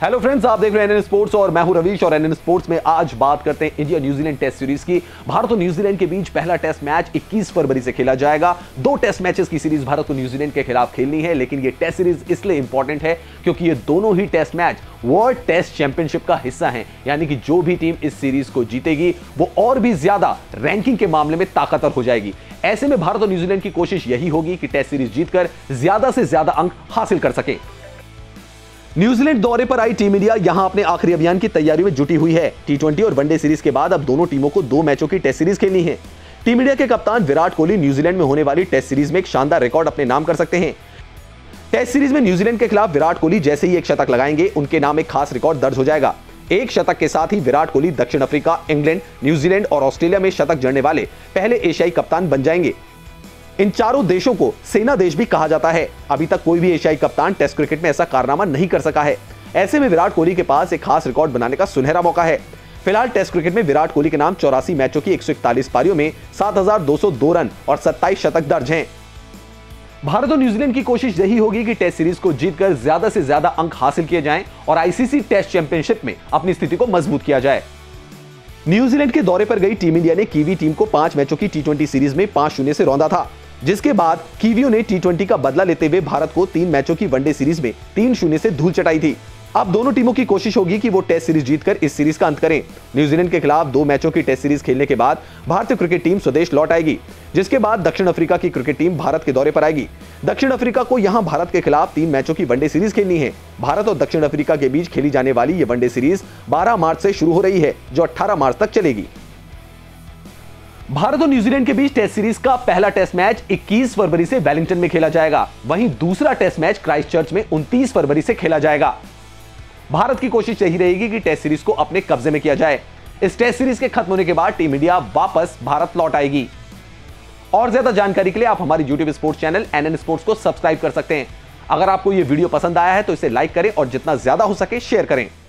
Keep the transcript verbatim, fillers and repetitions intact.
Hello friends, आप देख रहे हैं एनएन स्पोर्ट्स और मैं हूं रवीश। और एनएन स्पोर्ट्स में आज बात करते हैं इंडिया न्यूजीलैंड टेस्ट सीरीज की। भारत और न्यूजीलैंड के बीच पहला टेस्ट मैच इक्कीस फरवरी से खेला जाएगा। दो टेस्ट मैचेस की सीरीज भारत को न्यूजीलैंड के खिलाफ खेलनी है, लेकिन ये टेस्ट सीरीज इसलिए इंपॉर्टेंट है क्योंकि ये दोनों ही test match world test championship का हिस्सा है। यानी कि जो भी टीम इस सीरीज को जीतेगी वो और भी ज्यादा रैंकिंग के मामले में ताकतवर हो जाएगी। ऐसे में भारत और न्यूजीलैंड की कोशिश यही होगी कि टेस्ट सीरीज जीतकर ज्यादा से ज्यादा अंक हासिल कर सके। न्यूजीलैंड दौरे पर आई टीम इंडिया यहां अपने आखिरी अभियान की तैयारी में जुटी हुई है। टी ट्वेंटी और वनडे सीरीज के बाद अब दोनों टीमों को दो मैचों की टेस्ट सीरीज खेलनी है। टीम इंडिया के कप्तान विराट कोहली न्यूजीलैंड में होने वाली टेस्ट सीरीज में एक शानदार रिकॉर्ड अपने नाम कर सकते हैं। टेस्ट सीरीज में न्यूजीलैंड के खिलाफ विराट कोहली जैसे ही एक शतक लगाएंगे, उनके नाम एक खास रिकॉर्ड दर्ज हो जाएगा। एक शतक के साथ ही विराट कोहली दक्षिण अफ्रीका, इंग्लैंड, न्यूजीलैंड और ऑस्ट्रेलिया में शतक जड़ने वाले पहले एशियाई कप्तान बन जाएंगे। इन चारों देशों को सेना देश भी कहा जाता है। अभी तक कोई भी एशियाई कप्तान टेस्ट क्रिकेट में ऐसा कारनामा नहीं कर सका है। ऐसे में विराट कोहली के पास एक खास रिकॉर्ड बनाने का सुनहरा मौका है। फिलहाल टेस्ट क्रिकेट में विराट कोहली के नाम चौरासी मैचों की एक सौ इकतालीस पारियों में सात हजार दो सौ दो रन और सत्ताईस शतक दर्ज हैं। भारत और न्यूजीलैंड की कोशिश यही होगी कि टेस्ट सीरीज को जीतकर ज्यादा से ज्यादा अंक हासिल किए जाएं और आईसीसी टेस्ट चैंपियनशिप में अपनी स्थिति को मजबूत किया जाए। न्यूजीलैंड के दौरे पर गई टीम इंडिया ने कीवी टीम को पांच मैचों की टी ट्वेंटी सीरीज में पांच शून्य से रौंदा था, जिसके बाद कीवियों ने टी ट्वेंटी का बदला लेते हुए भारत को तीन मैचों की वनडे सीरीज में तीन शून्य से धूल चटाई थी। अब दोनों टीमों की कोशिश होगी कि वो टेस्ट सीरीज जीतकर इस सीरीज का अंत करें। न्यूजीलैंड के खिलाफ दो मैचों की टेस्ट सीरीज खेलने के बाद भारतीय क्रिकेट टीम स्वदेश लौट आएगी, जिसके बाद दक्षिण अफ्रीका की क्रिकेट टीम भारत के दौरे पर आएगी। दक्षिण अफ्रीका को यहां भारत के खिलाफ तीन मैचों की वनडे सीरीज खेलनी है। भारत और दक्षिण अफ्रीका के बीच खेली जाने वाली ये वनडे सीरीज बारह मार्च से शुरू हो रही है, जो अठारह मार्च तक चलेगी। भारत और न्यूजीलैंड के बीच टेस्ट सीरीज का पहला टेस्ट मैच इक्कीस फरवरी से वेलिंगटन में खेला जाएगा। वहीं दूसरा टेस्ट मैच क्राइस्टचर्च में उनतीस फरवरी से खेला जाएगा। भारत की कोशिश यही रहेगी कि टेस्ट सीरीज को अपने कब्जे में किया जाए। इस टेस्ट सीरीज के खत्म होने के बाद टीम इंडिया वापस भारत लौट आएगी। और ज्यादा जानकारी के लिए आप हमारी YouTube sports channel NN sports को सब्सक्राइब कर सकते हैं। अगर आपको यह वीडियो पसंद आया है तो इसे लाइक करें और जितना ज्यादा हो सके शेयर करें।